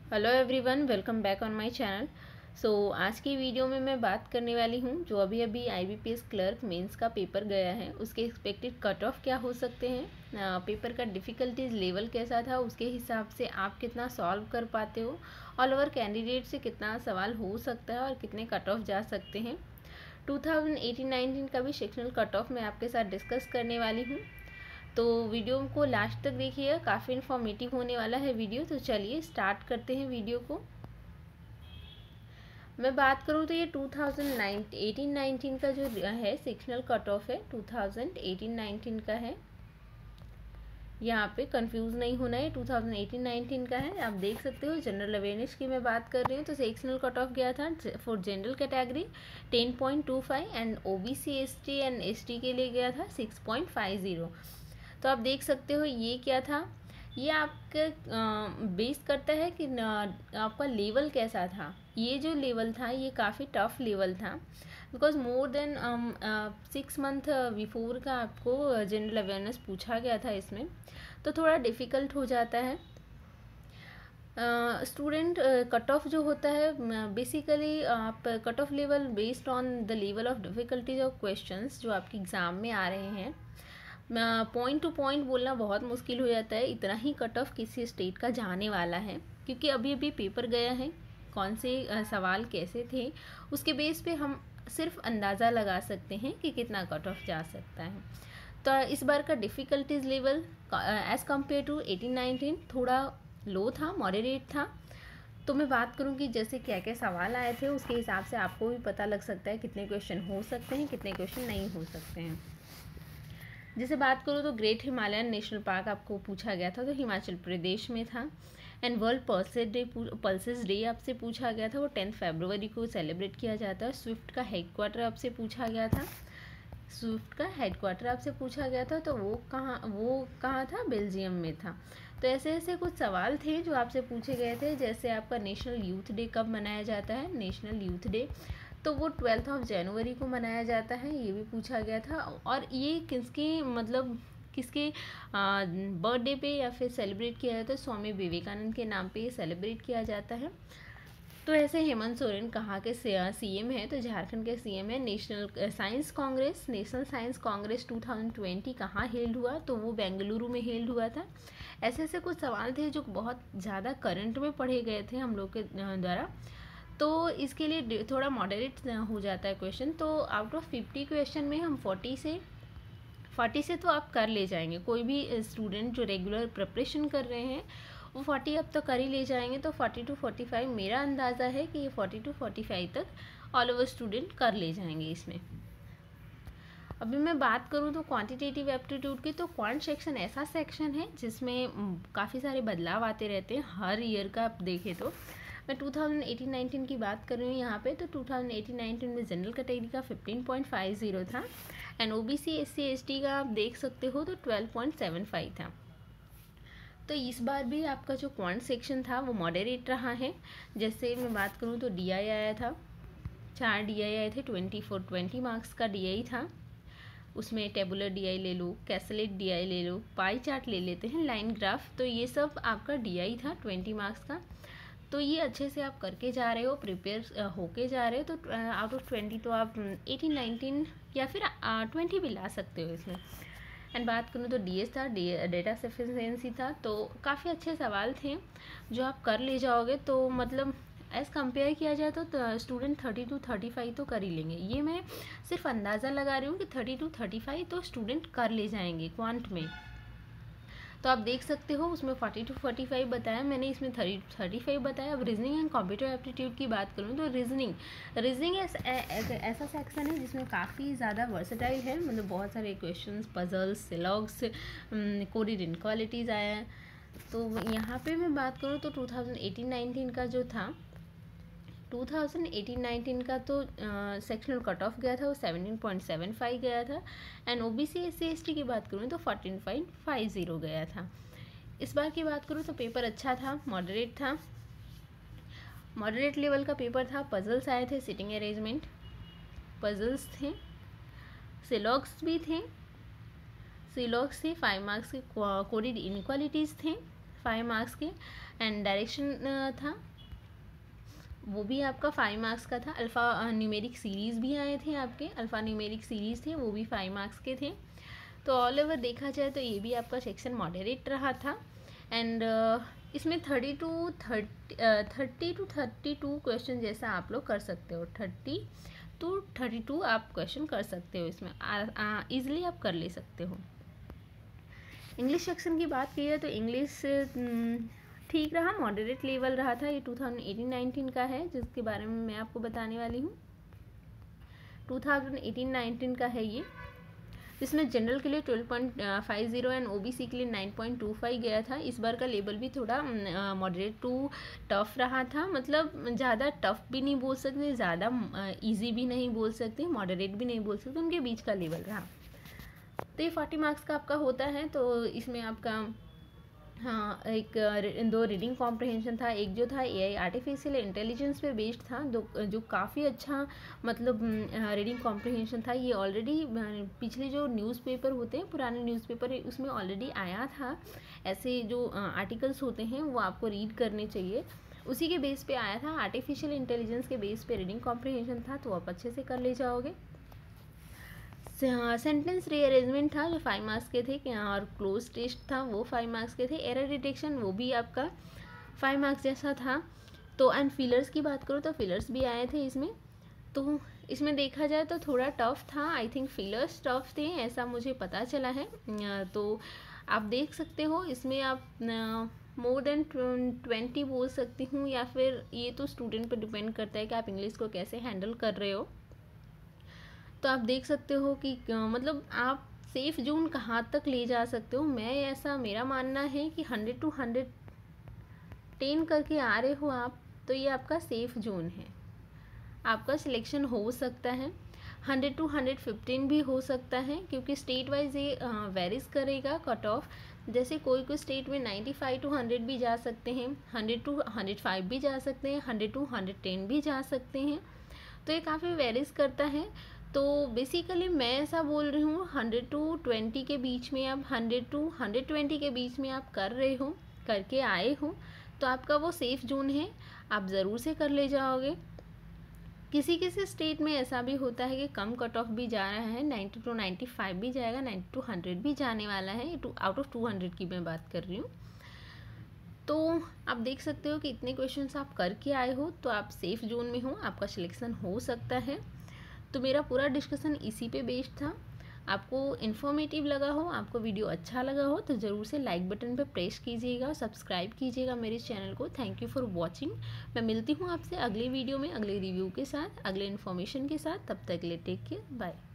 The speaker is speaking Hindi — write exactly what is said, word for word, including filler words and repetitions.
Hello everyone, welcome back on my channel. So आज की वीडियो में मैं बात करने वाली हूँ जो अभी अभी आईबीपीएस क्लर्क मेंस का पेपर गया है उसके एक्सपेक्टेड कट ऑफ क्या हो सकते हैं, पेपर का डिफ़िकल्टीज लेवल कैसा था, उसके हिसाब से आप कितना सॉल्व कर पाते हो, ऑल ओवर कैंडिडेट से कितना सवाल हो सकता है और कितने कट ऑफ जा सकते हैं। टू थाउजेंड एटीन नाइनटीन का भी सेक्शनल कट ऑफ मैं आपके साथ डिस्कस करने वाली हूँ, तो वीडियो को लास्ट तक देखिएगा, काफ़ी इन्फॉर्मेटिव होने वाला है वीडियो। तो चलिए स्टार्ट करते हैं वीडियो को। मैं बात करूँ तो ये टू थाउजेंड एटीन नाइनटीन का जो है सेक्शनल कट ऑफ है टू थाउजेंड एटीन नाइनटीन का है। यहाँ पे कंफ्यूज नहीं होना है, टू थाउजेंड एटीन नाइनटीन का है। आप देख सकते हो जनरल अवेयरनेस की मैं बात कर रही हूँ तो सेक्शनल कट ऑफ गया था for general category ten point two five and OBC ST and ST के लिए गया था सिक्स पॉइंट फाइव ज़ीरो। तो आप देख सकते हो ये क्या था, ये आपका बेस करता है कि आपका लेवल कैसा था। ये जो लेवल था ये काफ़ी टफ लेवल था because more than six month before का आपको जनरल अवेयरनेस पूछा गया था इसमें, तो थोड़ा डिफ़िकल्ट हो जाता है। स्टूडेंट कट ऑफ जो होता है बेसिकली आप cut off level based on the level of difficulties of questions जो आपके एग्ज़ाम में आ रहे हैं। पॉइंट टू पॉइंट बोलना बहुत मुश्किल हो जाता है, इतना ही कट ऑफ किसी स्टेट का जाने वाला है क्योंकि अभी अभी पेपर गया है, कौन से सवाल कैसे थे उसके बेस पे हम सिर्फ अंदाज़ा लगा सकते हैं कि कितना कट ऑफ जा सकता है। तो इस बार का difficulties level as compare to eighteen nineteen थोड़ा लो था, मॉडरेट था। तो मैं बात करूं कि जैसे क्या क्या सवाल आए थे उसके हिसाब से आपको भी पता लग सकता है कितने क्वेश्चन हो सकते हैं, कितने क्वेश्चन नहीं हो सकते हैं। जैसे बात करूँ तो ग्रेट हिमालयन नेशनल पार्क आपको पूछा गया था तो हिमाचल प्रदेश में था। And world pulses day pulses day आपसे पूछा गया था, वो टेंथ फरवरी को सेलिब्रेट किया जाता है। स्विफ्ट का हेडक्वार्टर आपसे पूछा गया था, स्विफ्ट का हेडक्वार्टर आपसे पूछा गया था तो वो कहाँ वो कहाँ था, बेल्जियम में था। तो ऐसे ऐसे कुछ सवाल थे जो आपसे पूछे गए थे। जैसे आपका नेशनल यूथ डे कब मनाया जाता है, नेशनल यूथ डे तो वो ट्वेल्थ ऑफ जनवरी को मनाया जाता है, ये भी पूछा गया था। और ये किसके मतलब किसके बर्थडे पे या फिर सेलिब्रेट किया जाता है, स्वामी विवेकानंद के नाम पे ये सेलिब्रेट किया जाता है। तो ऐसे हेमंत सोरेन कहाँ के सीएम है, तो झारखंड के सीएम है। National science congress national science congress two thousand twenty कहाँ हेल्ड हुआ, तो वो बेंगलुरु में हेल्ड हुआ था। ऐसे ऐसे कुछ सवाल थे जो बहुत ज़्यादा करंट में पढ़े गए थे हम लोग के द्वारा, तो इसके लिए थोड़ा मॉडरेट हो जाता है क्वेश्चन। तो आउट ऑफ फिफ्टी क्वेश्चन में हम फोर्टी से फोर्टी से तो आप कर ले जाएंगे। कोई भी स्टूडेंट जो रेगुलर प्रिपरेशन कर रहे हैं वो फोर्टी अब तो कर ही ले जाएंगे। तो फोर्टी टू फोर्टी फाइव मेरा अंदाज़ा है कि ये फोर्टी टू फोर्टी फाइव तक ऑल ओवर स्टूडेंट कर ले जाएंगे इसमें। अभी मैं बात करूँ तो क्वांटिटेटिव एप्टीट्यूड की, तो क्वांट सेक्शन ऐसा सेक्शन है जिसमें काफ़ी सारे बदलाव आते रहते हैं हर ईयर का। आप देखें तो मैं टू थाउजेंड एटीन नाइनटीन की बात कर रही हूँ यहाँ पे, तो टू थाउजेंड एटीन नाइनटीन में जनरल कैटेगरी का फिफ्टीन पॉइंट फाइव ज़ीरो था एंड ओबीसी एससी एसटी का आप देख सकते हो तो ट्वेल्व पॉइंट सेवन फाइव था। तो इस बार भी आपका जो क्वांट सेक्शन था वो मॉडरेट रहा है। जैसे मैं बात करूँ तो डीआई आया था, चार डीआई आए थे, ट्वेंटी फोर ट्वेंटी मार्क्स का डीआई था। उसमें टेबुलर डीआई ले लो, कैसलेट डीआई ले लो, पाई चार्ट ले लेते हैं, लाइन ग्राफ, तो ये सब आपका डीआई था ट्वेंटी मार्क्स का। तो ये अच्छे से आप करके जा रहे हो, प्रिपेयर होके जा रहे हो, तो आउट ऑफ ट्वेंटी तो आप एटीन नाइनटीन या फिर ट्वेंटी भी ला सकते हो इसमें। एंड बात करूँ तो डीएस था, डेटा सफिशिएंसी था, तो काफ़ी अच्छे सवाल थे जो आप कर ले जाओगे। तो मतलब एज़ कंपेयर किया जाए तो student thirty to thirty five तो कर ही लेंगे। ये मैं सिर्फ अंदाज़ा लगा रही हूँ कि थर्टी टू थर्टी फाइव तो स्टूडेंट कर ले जाएंगे क्वांट में। तो आप देख सकते हो उसमें फोर्टी टू फोर्टी फाइव बताया मैंने, इसमें थर्टी थर्टी फाइव बताया। अब रीजनिंग एंड कंप्यूटर एप्टीट्यूड की बात करूँ तो रीजनिंग रीजनिंग ऐसा सेक्शन है जिसमें काफ़ी ज़्यादा वर्सेटाइल है, मतलब बहुत सारे questions, puzzles, syllogs, coded inequalities आया है। तो यहाँ पे मैं बात करूँ तो टू थाउजेंड एटीन नाइनटीन का जो था टू थाउजेंड एटीन नाइनटीन का तो सेक्शनल कट ऑफ गया था वो सेवनटीन पॉइंट सेवन फाइव गया था एंड ओबीसी एससी एसटी की बात करूँ तो फोर्टीन पॉइंट फाइव ज़ीरो गया था। इस बार की बात करूँ तो पेपर अच्छा था, मॉडरेट था, मॉडरेट लेवल का पेपर था। पजल्स आए थे, सिटिंग अरेंजमेंट पजल्स थे, सिलॉग्स भी थे, सिलॉग्स थे, फाइव मार्क्स के कोडेड इनक्वालिटीज़ थे, फाइव मार्क्स के, एंड डायरेक्शन था वो भी आपका फाइव मार्क्स का था। अल्फ़ा न्यूमेरिक सीरीज़ भी आए थे आपके, अल्फ़ा न्यूमेरिक सीरीज़ थे वो भी फाइव मार्क्स के थे। तो ऑल ओवर देखा जाए तो ये भी आपका सेक्शन मॉडरेट रहा था। एंड uh, इसमें thirty to thirty thirty to thirty two question जैसा आप लोग कर सकते हो, थर्टी टू थर्टी टू आप क्वेश्चन कर सकते हो, इसमें ईज़िली आप कर ले सकते हो। इंग्लिश सेक्शन की बात की है तो इंग्लिश ठीक रहा, मॉडरेट लेवल रहा था। ये टू थाउजेंड एटीन नाइनटीन का है जिसके बारे में मैं आपको बताने वाली हूँ। टू थाउजेंड एटीन नाइनटीन का है ये, जिसमें जनरल के लिए twelve point five zero and OBC के लिए नाइन पॉइंट टू फाइव गया था। इस बार का लेवल भी थोड़ा मॉडरेट टू टफ़ रहा था, मतलब ज़्यादा टफ़ भी नहीं बोल सकते, ज़्यादा इजी भी नहीं बोल सकते, मॉडरेट भी नहीं बोल सकते, उनके बीच का लेवल रहा। तो ये फोर्टी मार्क्स का आपका होता है। तो इसमें आपका हाँ एक दो रीडिंग कॉम्प्रहेंशन था, एक जो था एआई आर्टिफिशियल इंटेलिजेंस पे बेस्ड था, दो जो काफ़ी अच्छा मतलब रीडिंग कॉम्प्रहेंशन था। ये ऑलरेडी पिछले जो न्यूज़पेपर होते हैं, पुराने न्यूज़पेपर, उसमें ऑलरेडी आया था। ऐसे जो आर्टिकल्स होते हैं वो आपको रीड करने चाहिए, उसी के बेस पे आया था। आर्टिफिशियल इंटेलिजेंस के बेस पे रीडिंग कॉम्प्रहेंशन था, तो आप अच्छे से कर ले जाओगे। सेंटेंस रीअरेंजमेंट था जो फाइव मार्क्स के थे, और क्लोज टेस्ट था वो फाइव मार्क्स के थे। एरर डिटेक्शन वो भी आपका फाइव मार्क्स जैसा था। तो एंड फिलर्स की बात करो तो फिलर्स भी आए थे इसमें। तो इसमें देखा जाए तो थोड़ा टफ था, आई थिंक फिलर्स टफ थे ऐसा मुझे पता चला है। तो आप देख सकते हो इसमें आप मोर देन ट्वेंटी बोल सकती हूँ, या फिर ये तो स्टूडेंट पर डिपेंड करता है कि आप इंग्लिश को कैसे हैंडल कर रहे हो। तो आप देख सकते हो कि मतलब आप सेफ़ जोन कहाँ तक ले जा सकते हो। मैं ऐसा मेरा मानना है कि हंड्रेड टू हंड्रेड टेन करके आ रहे हो आप, तो ये आपका सेफ़ जोन है, आपका सिलेक्शन हो सकता है। हंड्रेड टू हंड्रेड फिफ्टीन भी हो सकता है, क्योंकि स्टेट वाइज ये वेरीज करेगा कट ऑफ। जैसे कोई कोई स्टेट में नाइन्टी फाइव टू हंड्रेड भी जा सकते हैं, हंड्रेड टू हंड्रेड फाइव भी जा सकते हैं, हंड्रेड टू हंड्रेड टेन भी जा सकते हैं। तो ये काफ़ी वेरीज करता है। तो बेसिकली मैं ऐसा बोल रही हूँ हंड्रेड टू ट्वेंटी के बीच में, आप हंड्रेड टू हंड्रेड ट्वेंटी के बीच में आप कर रहे हो, करके आए हो, तो आपका वो सेफ़ जोन है, आप ज़रूर से कर ले जाओगे। किसी किसी स्टेट में ऐसा भी होता है कि कम कट ऑफ भी जा रहा है, नाइन्टी टू नाइन्टी फाइव भी जाएगा, नाइन्टी टू हंड्रेड भी जाने वाला है, two out of two hundred की मैं बात कर रही हूँ। तो आप देख सकते हो कि इतने क्वेश्चंस आप करके आए हो, तो आप सेफ़ जोन में हो, आपका सिलेक्शन हो सकता है। तो मेरा पूरा डिस्कशन इसी पे बेस्ड था। आपको इन्फॉर्मेटिव लगा हो, आपको वीडियो अच्छा लगा हो, तो ज़रूर से लाइक बटन पे प्रेस कीजिएगा, सब्सक्राइब कीजिएगा मेरे चैनल को। Thank you for watching. मैं मिलती हूँ आपसे अगले वीडियो में, अगले रिव्यू के साथ, अगले इन्फॉर्मेशन के साथ। तब तक के लिए टेक केयर, बाय।